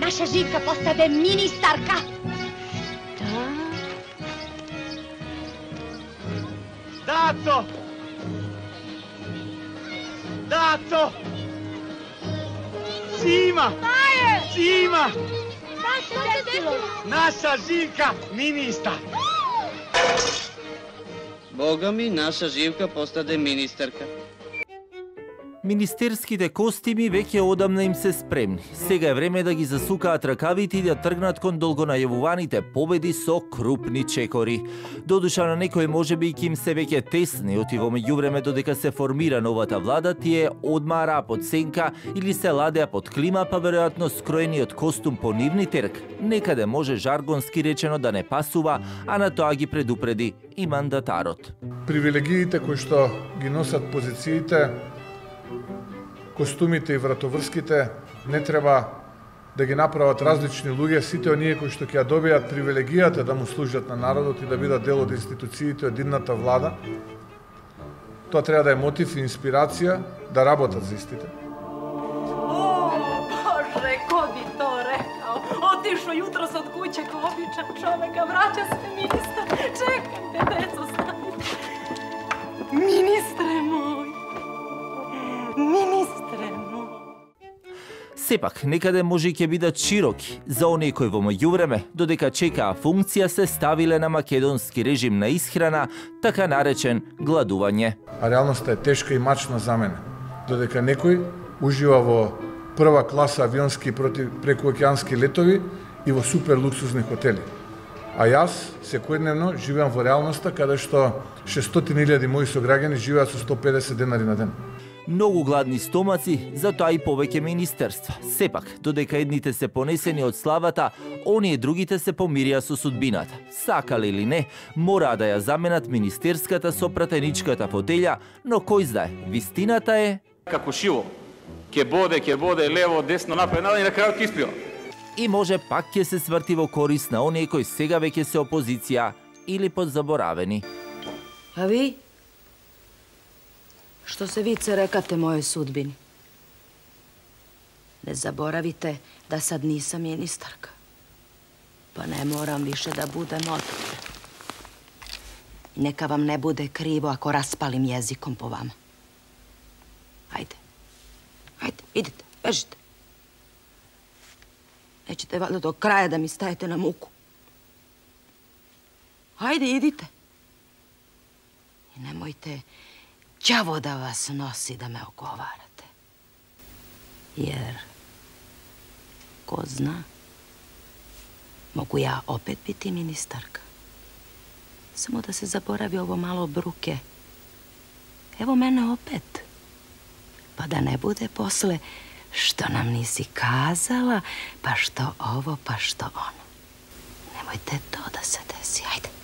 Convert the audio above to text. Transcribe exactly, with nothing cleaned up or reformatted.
naša Živka postade ministarka. Da. Daco! Daco! Sima! Maje! Sima! Šta se desilo? Naša Živka ministar! Boga mi, naša Živka постаде министарка. Министерските костими веќе одамна им се спремни. Сега е време да ги засукаат ракавите и да тргнат кон долгонајавуваните победи со крупни чекори. Додуша на некој можеби ќе им се веќе тесни, оти во меѓувреме додека се формира новата влада, тие одмара под сенка или се ладеа под клима, па веројатно скроениот костум по нивни терк некаде може жаргонски речено да не пасува, а на тоа ги предупреди и мандатарот. Привилегиите кои што ги носат позициите, костумите и вратоврските не треба да ги направат различни луѓе, сите оние кои што ќе ја добијат привилегијата да му служат на народот и да бидат дел од институциите од единната влада. Тоа треба да е мотив и инспирација да работат за истите. О, Боже, ко би то рекао? Отишо јутрос од куќе ко обичан човек, а враќа се министар. Чекајте, децо, станите. Министре мој. Министре мој. Сепак, некаде може и ќе бидат широки за оние кои во меѓувреме, додека чекаа функција, се ставиле на македонски режим на исхрана, така наречен гладување. А реалноста е тешка и мачна за мене, додека некој ужива во прва класа авионски против прекуокеански летови и во супер луксузни хотели. А јас секојдневно живеам во реалноста каде што шестстотини илјади мои сограѓани живеат со сто педесет денари на ден. Многу гладни стомаци, затоа и повеќе министерства. Сепак, додека едните се понесени од славата, оние другите се помирија со судбината. Сакале или не, мораа да ја заменат министерската со пратеничката фотелја, но кој знае, вистината е... Како шиво, ке боде, ке боде, лево, десно, напред, надале и на крајот ке испива. И може пак ќе се сврти во корис на оние кои сега веќе се опозиција или подзаборавени. А ви? Što se vice rekate mojoj sudbini? Ne zaboravite da sad nisam ministarka. Pa ne moram više da budem odgovorna. Neka vam ne bude krivo ako raspalim jezikom po vama. Ajde. Ajde, idite, bežite. Nećete valjda do kraja da mi stajete na muku. Ajde, idite. I nemojte... Đavo da vas nosi da me ogovarate. Jer, ko zna, mogu ja opet biti ministarka. Samo da se zaboravi ovo malo bruke. Evo mene opet. Pa da ne bude posle što nam nisi kazala, pa što ovo, pa što ono. Nemojte to da se desi, ajde.